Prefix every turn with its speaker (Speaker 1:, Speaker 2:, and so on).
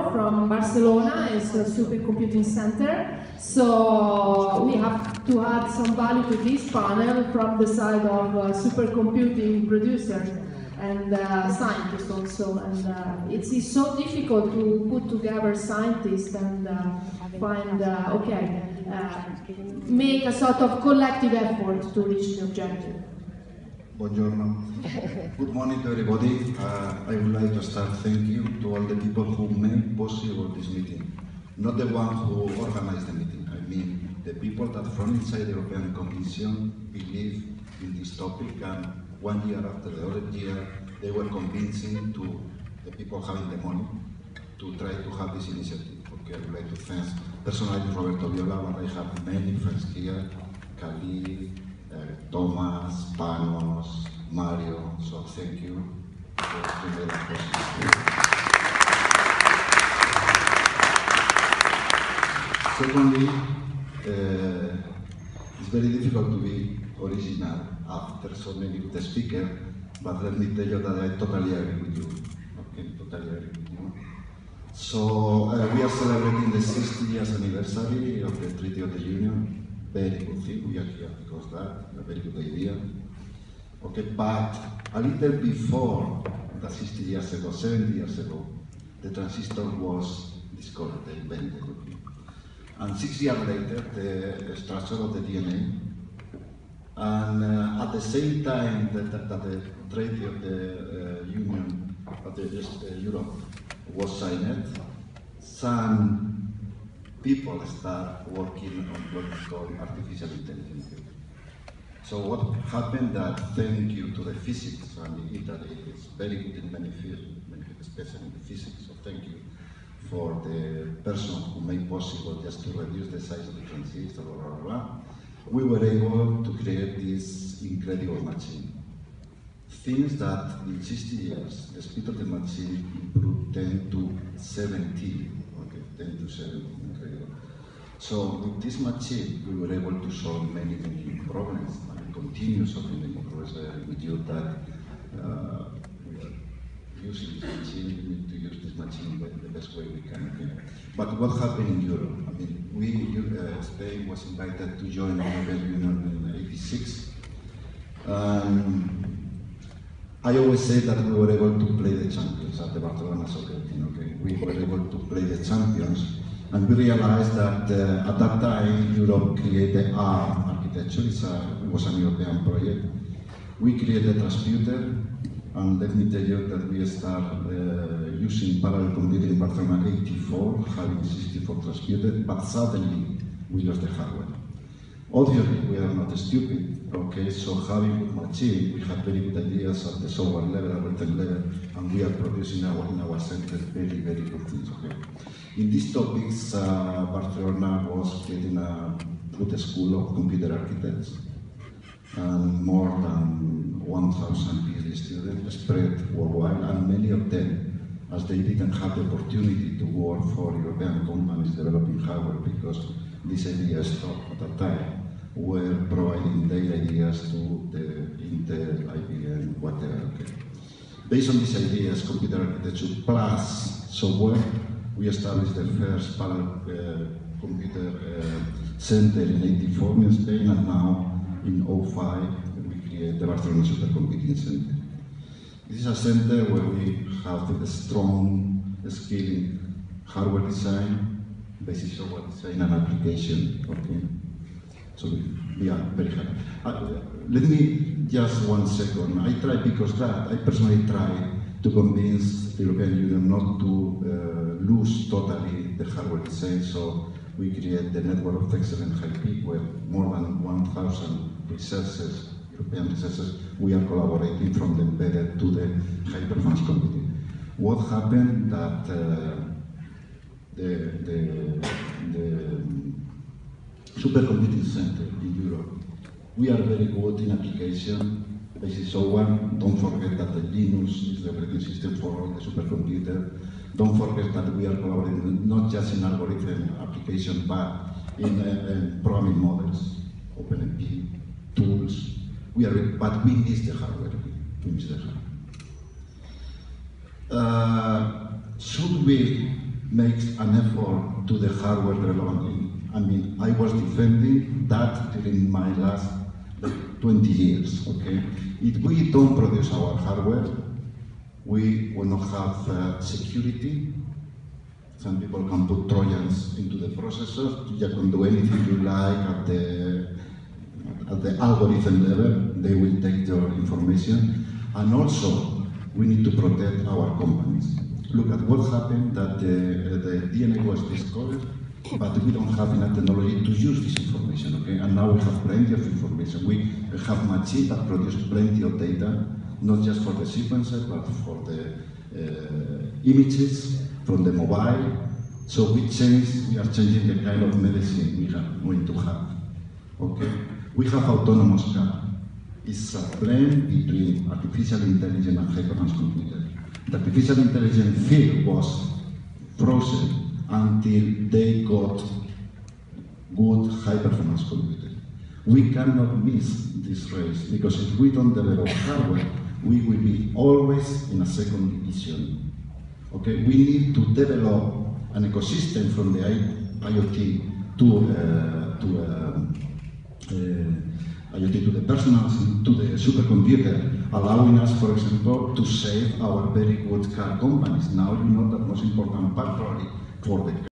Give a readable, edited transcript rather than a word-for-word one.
Speaker 1: from Barcelona. It's a supercomputing center. So we have to add some value to this panel from the side of supercomputing producers and scientists also. And it's so difficult to put together scientists and find, make a sort of collective effort to reach the objective.
Speaker 2: Buongiorno. Good morning to everybody. I would like to start thanking you to all the people who made possible this meeting. Not the one who organized the meeting. I mean the people that from inside the European Commission believe in this topic, and 1 year after the other year they were convincing to the people having the money to try to have this initiative. Okay, I would like to thank personally Roberto Viola, but I have many friends here, Khalid, Thomas, Panos, Mario, so thank you for doing that possible. Secondly, it's very difficult to be original after so many good speakers, but let me tell you that I totally agree with you. Okay, totally agree with you. So we are celebrating the 60 years anniversary of the Treaty of the Union. Very good thing, we are here because that, a very good idea. Okay, but a little before the 60 years ago, 70 years ago, the transistor was discovered, invented. Okay? And 6 years later, the structure of the DNA. And at the same time that the Treaty of the Union of Europe was signed, some people start working on what is called artificial intelligence. So what happened that thank you to the physics, and Italy is very good in many fields, especially in the physics, so thank you for the person who made possible just to reduce the size of the transistor, blah, blah, blah. We were able to create this incredible machine. Things that in 60 years, the speed of the machine improved 10 to 17. 10 to 7, incredible. So with this machine, we were able to solve many, many problems, and we continue solving many problems with you that we are using this machine. We need to use this machine the best way we can. Okay? But what happened in Europe? I mean, Spain was invited to join the European Union in '86. I always say that we were able to play the champions at the Barcelona soccer team. Okay, we were able to play the champions, and we realized that at that time Europe created our architecture. It was a European project. We created a transputer, and let me tell you that we started using parallel computing in Barcelona '84, having 64 transputers, but suddenly we lost the hardware. Obviously, we are not stupid. Okay, so having good machine, we have very good ideas at the software level, at written level, and we are producing in our center very, very good things. Okay. In these topics, Barcelona was creating a good school of computer architects, and more than 1,000 PhD students spread worldwide, and many of them, as they didn't have the opportunity to work for European companies developing hardware because this idea stopped at that time, were providing their ideas to the Intel, IBM, whatever. Okay. Based on these ideas, computer architecture plus software, we established the first parallel computer center in '84 in Spain, and now in '05 we create the Barcelona Supercomputing Center. This is a center where we have the strong skill in hardware design, basic software design, and application. Okay. So we are very happy. Let me just 1 second. I personally try to convince the European Union not to lose totally the hardware design. So we create the network of excellent high-peak where more than 1,000 researchers, European researchers, we are collaborating from the embedded to the high-performance computing. What happened that the supercomputing center in Europe, we are very good in application, basic software. Don't forget that the Linux is the operating system for all the supercomputer. Don't forget that we are collaborating not just in algorithm application, but in programming models, OpenMP, tools. But we miss the hardware. Should we makes an effort to the hardware relevant. I mean, I was defending that during my last 20 years, okay? If we don't produce our hardware, we will not have security. Some people can put Trojans into the processor. You can do anything you like at the algorithm level. They will take your information. And also, we need to protect our companies. Look at what happened, that the DNA was discovered, but we don't have enough technology to use this information, okay? And now we have plenty of information. We have machines that produce plenty of data, not just for the sequencer, but for the images from the mobile. So we are changing the kind of medicine we are going to have, okay? We have autonomous car. It's a blend between artificial intelligence and high-performance computer. The artificial intelligence field was frozen until they got good high-performance computer. We cannot miss this race, because if we don't develop hardware, we will be always in a second division. Okay, we need to develop an ecosystem from the IoT to the personal, to the supercomputer, allowing us, for example, to save our very good car companies. Now you know that most important part probably for the